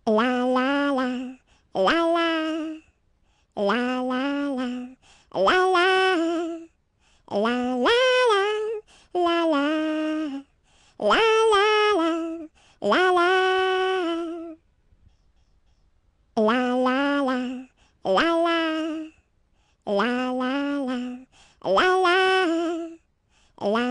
La la la, la la, la la la, la la, la la la, la la, la la la, la la. La la la, la la, la la la, la la, la